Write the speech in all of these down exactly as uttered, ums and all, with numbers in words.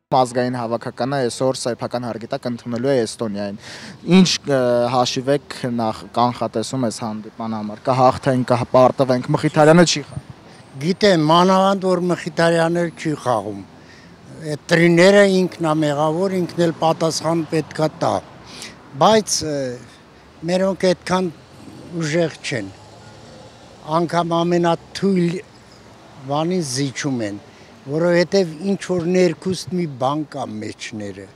Ազգային հավաքականը այսօր սեփական հարգիտակ ընդունելու է Էստոնիային։ Ինչ հաշիվ եք նախ կանխատեսում այս հանդիպման համար։ Կհաղթենք, կպարտվենք, Մխիթարյանը չի խաղում։ Գիտեմ, մանավանդ որ Մխիթարյանը չի խաղում։ Այդ տրիները ինքն է մեղավոր, ինքն էլ պատասխան պետքա տա։ Բայց մերոնք այդքան ուժեղ չեն։ Անգամ ամենաթույլ բանին զիջում են, որովհետև ինչ որ ներքուստ մի բան կա մեջները։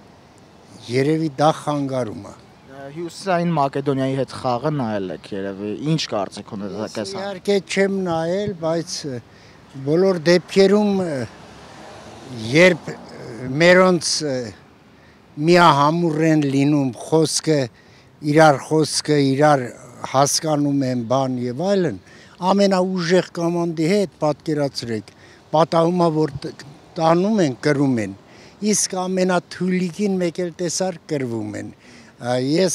Երևի դա խանգարում է։ Հյուսիսային Մակեդոնիայի հետ խաղը նայել եք երևի, ինչ կարծիք ունեք այս։ Իհարկե չեմ նայել, բայց բոլոր դեպքերում երբ մերոնց միահամուռ են լինում, խոսքը իրար խոսքը իրար հասկանում են բան եւ այլն, ամենաուժեղ կոմանդի հետ պատկերացրեք, պատահում է որ տանում են, կրում են, իսկ ամենաթույլիկին մեկ էլ տեսար կրվում են։ Ես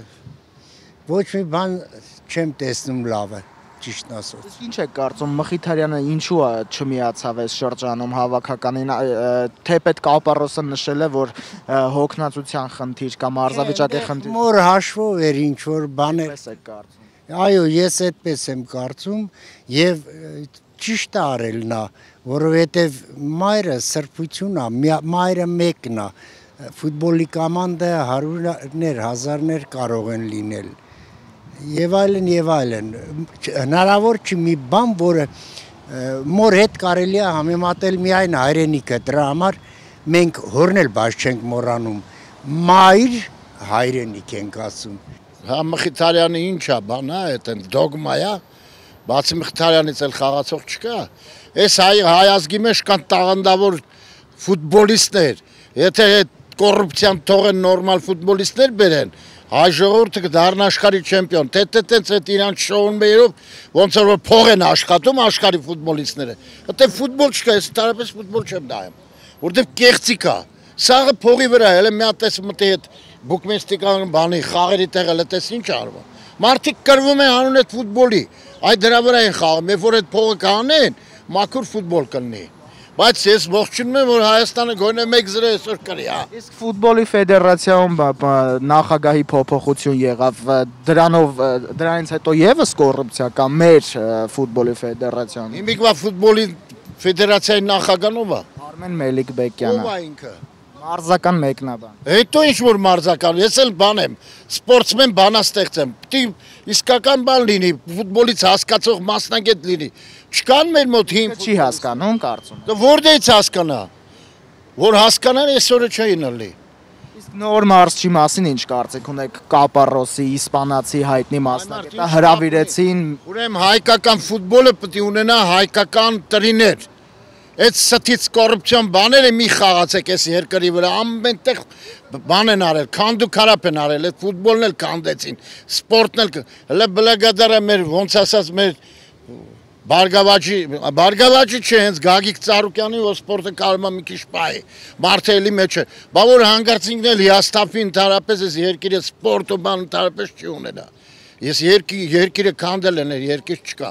ոչ մի բան չեմ տեսնում լավը, ճիշտ ասած։ Ինչ եք կարծում, Մխիթարյանը ինչու է չմիացավ այս շրջանում հավաքականին, թեպետ Կապարոսը նշել է, որ հոգնածության խնդիր կամ մարզավիճակի խնդիր։ Մոր հաշվով էր ինչ որ բաներ։ Պես եք կարծում։ Այո, ես այդպես եմ կարծում եւ ճիշտ է արել նա, որովհետեւ մայրը սրբություն է, մայրը մեկն է, ֆուտբոլի կոմանդը հարյուրներ, հազարներ կարող են լինել։ Եվ այլն եւ այլն, հնարավոր չի մի բան, որը մոր հետ կարելի է համեմատել միայն հայրենիքը, դրա համար մենք հորն էլ բաց չենք մոռանում, մայր հայրենիք ենք ասում։ Հա Մխիթարյանը ինչ է, բան է, այդ դոգմա է, բացի Մխիթարյանից էլ խաղացող չկա։ Այս հայ ազգի մեջ կան տաղանդավոր ֆուտբոլիստներ, եթե այդ կոռուպցիան թողեն նորմալ ֆուտբոլիստներ բերեն, հայ ժողովուրդը կդառնա աշխարհի չեմպիոն, թե տենց այդ իրանց շոուն բերով, ոնց որ փող են աշխատում աշխարհի ֆուտբոլիստները։ Այդտեղ ֆուտբոլ չկա, ես տարապես ֆուտբոլ չեմ նայում, որտեղ կեղծիք է։ Սաղը փողի վրա է, հələ մի հատ էս մտի այդ բուկմեստիկան բանի խաղերի տեղը լետես ինչ արվում։ Մարդիկ կրվում են հանուն այդ ֆուտբոլի, այդ դրա վրա են խաղում, երբ որ այդ փողը կանեն, մաքուր ֆուտբոլ կլինի։ Բայց ես ողջունում եմ, որ Հայաստանը գոնե մեկ զրո այսօր կրի, հա։ Իսկ ֆուտբոլի ֆեդերացիայում նախագահի փոփոխություն եղավ, դրանով դրանից հետո եւս կոռուպցիա կա մեր ֆուտբոլի ֆեդերացիայում։ Հիմիկվա ֆուտբոլի ֆեդերացիայի նախագահն ով է։ Արմեն Մելիքբեկյանը։ Ով է ինքը։ Մարզական մեկնաբան։ Հետո ինչ որ մարզական, ես էլ բան եմ, սպորտսմեն բանաստեղծ եմ, պիտի իսկական բան լինի, ֆուտբոլից հասկացող մասնագետ լինի։ Չկան մեր մոտ հիմ չի հասկանում, կարծում եմ։ Որտեղից հասկանա։ Որ հասկանան այսօրը չէին լի։ Իսկ նոր մարզչի մասին ինչ կարծիք ունեք, Կապարոսի, իսպանացի հայտնի մասնագետը հրավիրեցին։ Ուրեմն հայկական ֆուտբոլը պետք է ունենա հայկական տրիներ։ Այդ ստից կոռուպցիոն բաները մի խաղացեք այս երկրի վրա, ամենտեղ բան են արել, քանդու քարապ են արել, այդ ֆուտբոլն էլ քանդեցին, սպորտն էլ, հələ բլագադարը մեր ոնց ասած մեր Բարգավաճի, Բարգավաճի չէ, հենց Գագիկ Ծառուկյանի որ սպորտը կարող է մի քիչ պահի, մարդը էլի մեջ է, բա որ հանգարց ինքն էլ հիասթափվի ընդհանրապես այս երկիրը սպորտ ու բան ընդհանրապես չի ունենա։ Ես երկիրը քանդել են, երկիր չկա։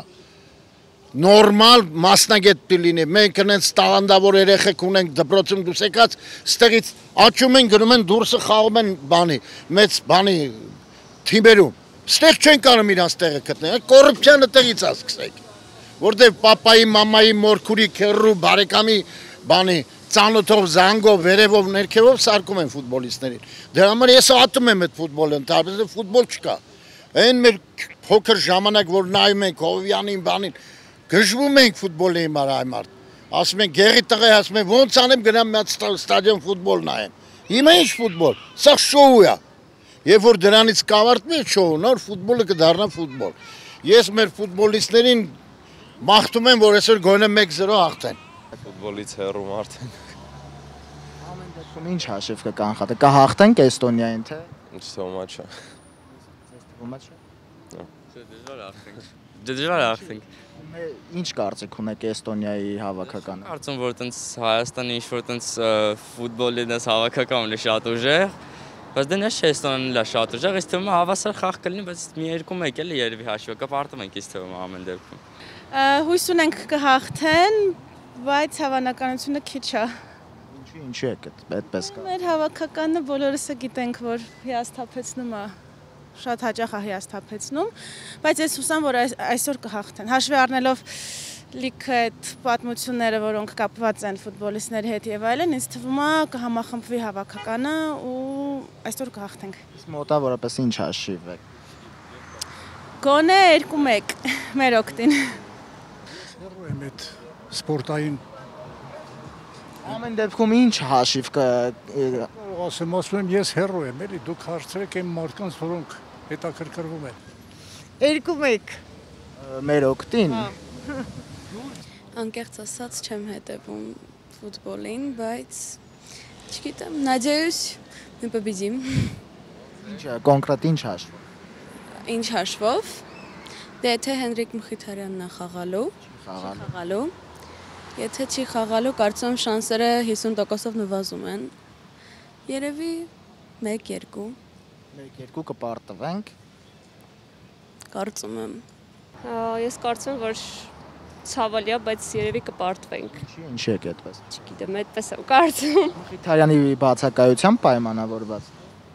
Նորմալ մասնագետ պիտի լինի, մենք հենց տաղանդավոր երեխեք ունենք դպրոցում դուրս եկած, ստեղից աճում են, գնում են դուրսը խաղում են բանի, մեծ բանի թիմերում։ Ստեղ չեն կարող իրանց տեղը գտնել, կոռուպցիան տեղից է սկսեք։ Որտեղ պապայի, մամայի, մորքուրի, քեռու, բարեկամի բանի ծանոթով, զանգով, վերևով, ներքևով սարկում են ֆուտբոլիստներին։ Դրա համար ես ատում եմ այդ ֆուտբոլը, ընդհանրապես ֆուտբոլ չկա։ Այն մեր փոքր ժամանակ, որ նայում ենք Հովյանին, բանին, գժվում ենք ֆուտբոլի համար այ մարդ։ Ասում են գեղի տղա, ասում են ոնց անեմ գնամ մի հատ ստադիոն ֆուտբոլ նայեմ։ Հիմա ինչ ֆուտբոլ, սա շոու է։ Երբ որ դրանից կավարտվի շոու, նոր ֆուտբոլը կդառնա ֆուտբոլ։ Ես մեր ֆուտբոլիստերին մաղթում եմ, որ այսօր գոնե մեկ զրո հաղթեն։ Ֆուտբոլից հեռու արդեն։ Ամեն դեպքում ինչ հաշիվ կկանխատեք, կհաղթենք Էստոնիային, թե։ Ինչ թվում է չէ։ Ձեզ թվում է չէ։ Չէ, դժվար է հաղթենք։ Դժվար է հաղթենք։ Ինչ կարծիք ունեք Էստոնիայի հավաքականը։ Կարծում որ տենց Հայաստանը ինչ որ տենց ֆուտբոլի դες հավաքական ունի շատ ուժեղ, բայց դե նշ Էստոնիան լա շատ ուժեղ, ես թվում է հավասար խաղ կլինի, բայց մի երկու մեկ էլի երևի հաշվը կպարտում ենք, ես թվում է ամեն դեպքում։ Հույս ունենք կհաղթեն, բայց հավանականությունը քիչ է։ Ինչի եք այդպես կա։ Մեր հավաքականը բոլորս գիտենք, որ հիասթափեցնում է, շատ հաճախ է հիասթափեցնում, բայց ես հուսամ, որ այսօր կհաղթեն։ Հաշվի առնելով լիքը այդ պատմությունները, որոնք կապված են ֆուտբոլիստների հետ եւ այլն, ինձ թվում է կհամախմբվի հավաքականը ու այսօր կհաղթենք։ Իսկ մոտավորապես ինչ հաշիվ եք։ Գոնե երկու մեկ մեր օգտին։ Հեռու եմ այդ սպորտային Ամեն դեպքում ինչ հաշիվ կա։ ասեմ, ասում եմ ես հեռու եմ, էլի դուք հարցրեք այն մարդկանց, որոնք հետաքրքրվում են։ Երկու մեկ։ Մեր օգտին։ Անկեղծ ասած չեմ հետևում ֆուտբոլին, բայց չգիտեմ, надеюсь, мы победим։ Ինչ կոնկրետ ինչ հաշվով։ Ինչ հաշվով։ Դե եթե Հենրիկ Մխիթարյանն է խաղալու, խաղալու։ Եթե չի խաղալու, կարծում եմ շանսերը հիսուն տոկոսով նվազում են։ Երևի մեկ երկու։ մեկ երկու կպարտվենք։ Կարծում եմ։ Ես կարծում եմ, որ ցավալի է, բայց երևի կպարտվենք։ Ինչի ինչի եք այդպես։ Չգիտեմ, այդպես եմ կարծում։ Մխիթարյանի բացակայությամբ պայմանավորված։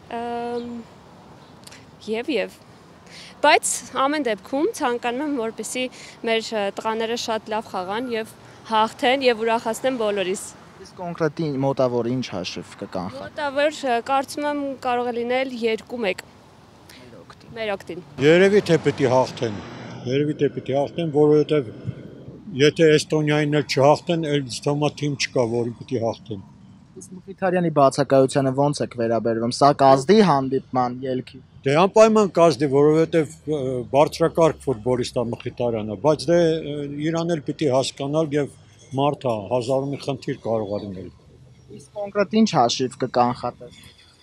Եվ եւ բայց ամեն դեպքում ցանկանում եմ, որպեսզի մեր տղաները շատ լավ խաղան եւ հաղթեն եւ ուրախացնեն բոլորիս։ Իսկ կոնկրետ մոտավոր ինչ հաշիվ կկանխա։ Մոտավոր կարծում եմ կարող է լինել երկու մեկ։ Մեր օգտին։ Երևի թե պետք է հաղթեն։ Երևի թե պետք է հաղթեն, որովհետեւ եթե Էստոնիային էլ չհաղթեն, էլ ստոմա թիմ չկա, որին պետք է հաղթեն։ Իսկ Մխիթարյանի բացակայությանը ո՞նց եք վերաբերվում։ Սա կազդի հանդիպման ելքի։ Դե անպայման կազդի, որովհետեւ բարձրակարգ ֆուտբոլիստ է Մխիթարյանը, բայց դե իրան էլ պետք է հասկանալ եւ մարդ է, հազար ու մի խնդիր կարող է լինել։ Իսկ կոնկրետ ինչ հաշիվ կկանխատես։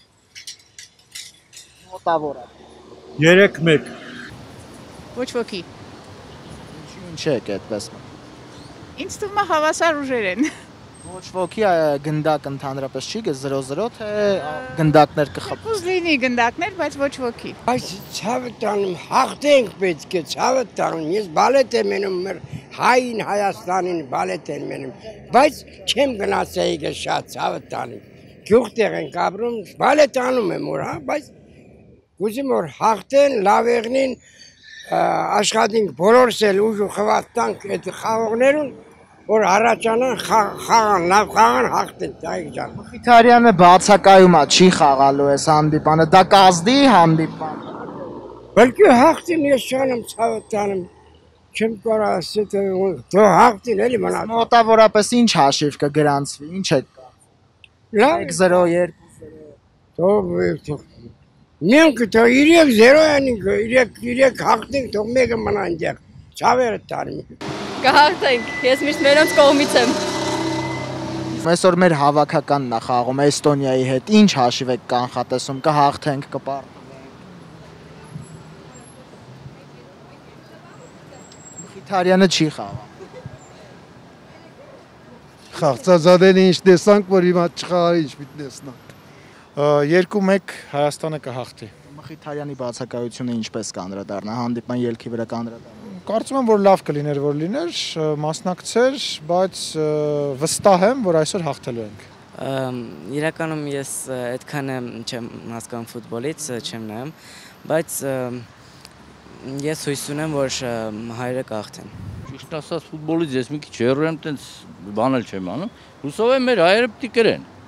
Մոտավոր է։ երեք մեկ։ Ոչ ոքի։ Ինչի եք այդպես։ Ինձ թվում է հավասար ուժեր են։ Ոչ ոքի գնդակ ընդհանրապես չի գը զրո զրո թե գնդակներ կխփ։ Ուզ լինի գնդակներ, բայց ոչ ոքի։ Բայց ցավը տանում հաղթենք պետք է, ցավը տանում։ Ես բալետ եմ մնում, մեր հային Հայաստանին բալետ եմ մնում, բայց չեմ գնացեի շատ ցավը տանում։ Գյուղտեղ ենք ապրում, բալետ անում եմ որ, հա, բայց ուզում որ հաղթեն, լավ եղնին, աշխատենք բոլորս էլ ուժ ու խվատ տանք այդ խաղողներուն որ առաջանան խաղան, լավ խաղան հաղթեն, տայք ջան։ Մխիթարյանը բացակայում է, չի խաղալու այս հանդիպանը, դա կազդի հանդիպան։ Բլկի հաղթին ես չանեմ ցավը տանում, չեմ կարող ասել, դու հաղթին էլի մնաց։ Մոտավորապես ինչ հաշիվ կգրանցվի, ինչ է կա։ Լավ։ մեկ զրո երկու Թող մենք թող երեք զրո անենք, երեք երեք հաղթենք, թող մեկը մնա այնտեղ։ Ցավերը տանում։ Կհաղթենք, ես միշտ մերոնց կողմից եմ։ Այսօր մեր հավաքականն է խաղում Էստոնիայի հետ, ինչ հաշիվ եք կանխատեսում, կհաղթենք, կպարտվենք։ Մխիթարյանը չի խաղում։ Խաղցածադեն ինչ տեսանք, որ հիմա չխաղարի ինչ պիտի տեսնանք։ Երկու մեկ Հայաստանը կհաղթի։ Մխիթարյանի բացակայությունը ինչպես կանդրադառնա, հանդիպման ելքի վրա կանդրադառնա։ Կարծում եմ, որ լավ կլիներ, որ լիներ, մասնակցեր, բայց վստահ եմ, որ այսօր հաղթելու ենք։ Իրականում ես այդքան չեմ հասկանում ֆուտբոլից, չեմ նայում, բայց ես հույս ունեմ, որ հայերը կհաղթեն։ Ճիշտ ասած ֆուտբոլից ես մի քիչ հեռու եմ, տենց բան էլ չեմ անում։ Հուսով եմ մեր հայերը պիտի կրեն։